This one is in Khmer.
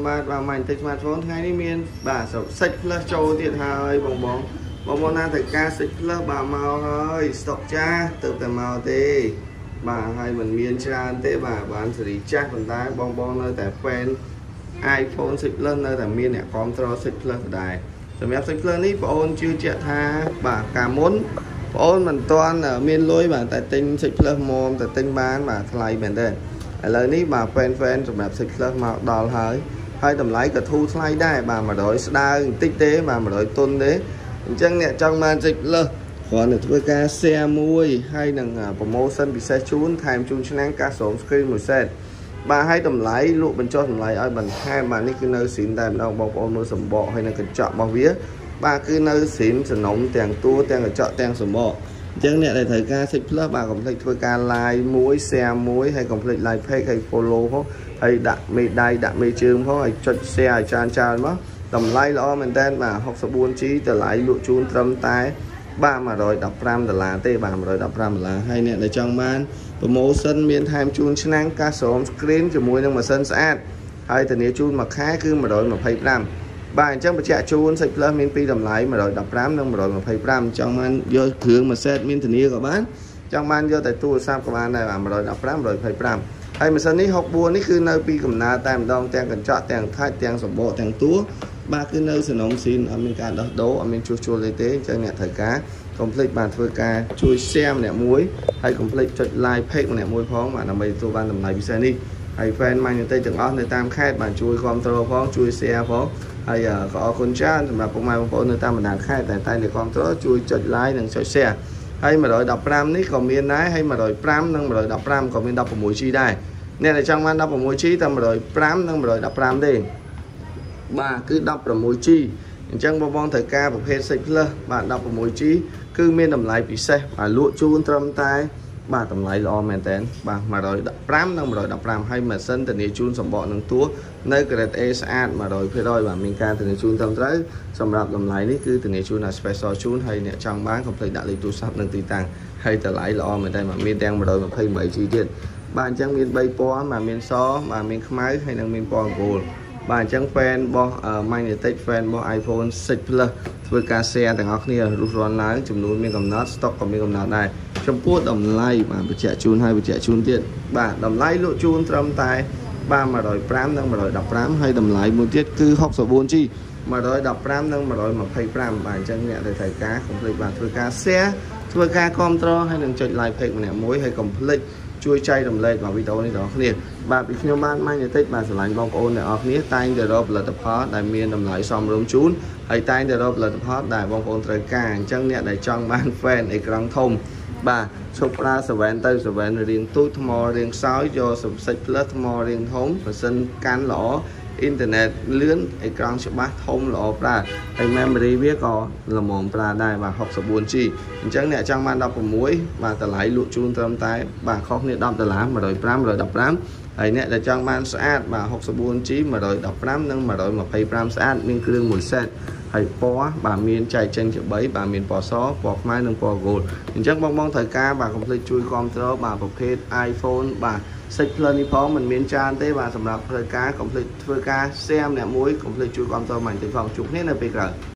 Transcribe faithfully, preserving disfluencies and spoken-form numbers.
បាទបាទម៉ាញ់តិច smartphone ថ្ងៃនេះមានបាទសិច plus ចូលទៀតហើយបងបងបងប្អូនណាត្រូវការសិច plus បាទមកហើយ stock ចាស់ទៅតែមកទេបាទហើយមិនមានច្រើនទេបាទបានសេរីចាស់ប៉ុន្តែបងបងនៅតែ fan iPhone សិច plus នៅតែមានអ្នកគ្រប់គ្រងសិច plus ដែរសម្រាប់សិច plus នេះបងអូនជឿជាក់ថាបាទកាលមុនបងអូនមិនទាន់មានលុយបាទតែទិញសិច plus មុំតែទិញបានបាទថ្លៃមែនទេឥឡូវនេះបាទ fan fan សម្រាប់សិច plus មកដល់ហើយហើយតម្លៃក៏ធូរថ្លៃដែរបាទone hundredស្ដើងបន្តិចទេបាទone hundredទុនទេអញ្ចឹងអ្នកចង់បានសិច plus គ្រាន់តែធ្វើការ share មួយហើយនឹង promotion ពិសេសជូនថែមជូនឆ្នាំងកាសសូម screen មួយ set បាទហើយតម្លៃលក់បញ្ចុះតម្លៃឲ្យបន្ថែមបាទនេះគឺនៅស៊ីនតែម្ដងបងប្អូនមើលសម្បកហើយនឹងកញ្ចក់របស់វាបាទគឺនៅស៊ីនសំណុំទាំងតួទាំងកញ្ចក់ទាំងសម្បកអញ្ចឹងអ្នកដែលត្រូវការ សិច plus បាទកុំភ្លេចធ្វើការ live មួយ share មួយហើយកុំភ្លេច like page ហើយ follow ផងហើយដាក់មេដៃដាក់មេជើងផងហើយចុច share ឲ្យច្រើនច្រើនមកតម្លៃល្អមែនតើបាទ sixty-four G តម្លៃលក់ជូនត្រឹមតែបាទone hundred fifteenដុល្លារទេបាទone hundred fifteenដុល្លារហើយអ្នកដែលចង់បាន promotion មានថែមជូនឆ្នាំងកាសសូម screen ជាមួយនឹងម៉ាស៊ីនស្អាតហើយធានាជូនមួយខែគឺone hundred twenty-fiveបាទអញ្ចឹងបញ្ជាក់ជូនសិច plus មានពីរតម្លៃone hundred fifteenនិងone hundred twenty-fiveចង់បានយកគ្រឿងមួយ set មានធានាក៏បានចង់បានយកតែទូរស័ព្ទក៏បានដែរបាទone hundred fifteen one hundred twenty-fiveហើយម៉ាស៊ីននេះsixty-fourនេះគឺនៅពីកំណើតែម្ដងទាំងកញ្ចក់ទាំងថាច់ទាំងសម្បកទាំងតួបាទគឺនៅសំណុំស៊ីនអត់មានការដោះដូរអត់មានជួសជុលទេទេអញ្ចឹងអ្នកត្រូវការកុំភ្លេចបាទធ្វើការជួយ share ម្នាក់មួយហើយកុំភ្លេចចុច like page ម្នាក់មួយផងបាទដើម្បីទទួលបានតម្លៃពិសេសនេះហើយ fan ម៉ាញ់ទេទាំងអស់នៅតាមខេត្តបាទជួយគ្រប់គ្រងផងជួយ share ផងហើយក៏អរគុណច្រើនសម្រាប់ពុកម៉ែបងប្អូននៅតាមបណ្ដាខេត្តតែតែគ្រប់គ្រងជួយចុច like និងចុច share ហើយone hundred fifteenនេះក៏មានដែរហើយone hundred fiveនិងone hundred fifteenក៏មានsixteen G ដែរអ្នកដែលចង់បានsixteen G តែone hundred fiveនិងone hundred fifteenទេបាទគឺsixteen Gអញ្ចឹងបងបងត្រូវការប្រភេទ សិច plus បាទsixteen G គឺមានតម្លៃពិសេសបាទលក់ជូនត្រឹមតែបាទតម្លៃល្អមែនតើបាទone hundred fifteenនិងone hundred fifteenហើយម៉ាស៊ីនធានាជូនសម្បកនឹងតួនៅ grade A ស្អាតone hundred percentបាទមានការធានាជូនត្រឹមត្រូវសម្រាប់តម្លៃនេះគឺធានាជូនឲ្យ special ជូនហើយអ្នកចង់បានកុំភ្លេចដាក់លេខទូរស័ព្ទនិងទីតាំងហើយតម្លៃល្អមែនតើមានទាំងone hundred twenty-eight G ទៀតបាទអញ្ចឹងមានthreeពណ៌បាទមានសបាទមានខ្មៅហើយនិងមានពណ៌ gold បាទអញ្ចឹង fan របស់ Magnetic fan របស់ iPhone six Plus ធ្វើការ share ទាំងអស់គ្នារុះរាន់ឡើងចំនួនមានកំណត់ stock ក៏មានកំណត់ដែរចំពោះតម្លៃបាទបញ្ជាក់ជូនហើយបញ្ជាក់ជូនទៀតបាទតម្លៃលក់ជូនត្រឹមតែបាទone hundred fiveនិងone hundred fifteenហើយតម្លៃមួយទៀតគឺsixty-four G one hundred fifteenនិងone hundred twenty-fiveបាទអញ្ចឹងអ្នកដែលត្រូវការកុំភ្លេចបាទធ្វើការ share ធ្វើការគ្រប់គ្រងហើយនឹងចុច like page ម្នាក់មួយហើយកុំភ្លេចជួយចែករំលែកបាទវីដេអូនេះដល់គ្នាបាទពីខ្ញុំបានម៉ាញ់តិចបាទស្រឡាញ់បងប្អូនអ្នកនរគ្នាតែងតែរកផលិតផលដែលមានតម្លៃសមរម្យជូនហើយតែងតែរកផលិតផលដែលបងប្អូនត្រូវការអញ្ចឹងអ្នកដែលចង់បាន fan អេក្រង់ធំបាទឈប់ប្រើsevenទៅsevenរៀងទូចថ្មរៀងខ្សោយយកសិច plus ថ្មរៀងធំបើសិនកាន់ល្អអ៊ីនធឺណិតលឿនអេក្រង់ច្បាស់ធំល្អប្រើហើយ memory វាក៏ល្មមប្រើដែរបាទsixty-four G អញ្ចឹងអ្នកចង់បានsixteenបាទតម្លៃលក់ជូនត្រឹមតែបាទខុសគ្នាtenដុល្លារone hundred five one hundred fifteenហើយអ្នកដែលចង់បានស្អាតបាទsixty-four G one hundred fifteenនិងone hundred twenty-fiveស្អាតមានគ្រឿងមួយ set ហើយពណ៌បាទមានចែកចេញជាthreeបាទមានពណ៌សពណ៌ខ្មៅនិងពណ៌ gold អញ្ចឹងបងបងត្រូវការបាទកុំភ្លេចជួយគ្រប់គ្រងបាទប្រភេទ iPhone បាទសិច plus នេះផងមិនមានច្រើនទេបាទសម្រាប់ធ្វើការកុំភ្លេចធ្វើការ share ម្នាក់មួយកុំភ្លេចជួយគ្រប់គ្រងម៉ាញ់ទេផងជួបគ្នានៅពេលក្រោយ